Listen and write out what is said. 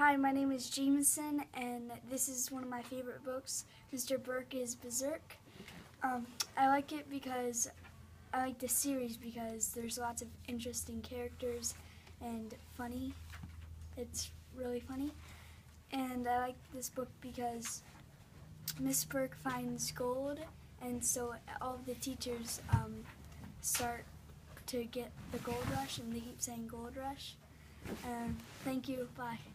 Hi, my name is Jameson, and this is one of my favorite books, Mr. Burke is Berserk. I like it because I like the series because there's lots of interesting characters and funny. It's really funny. And I like this book because Miss Burke finds gold, and so all of the teachers start to get the gold rush, and they keep saying gold rush. Thank you. Bye.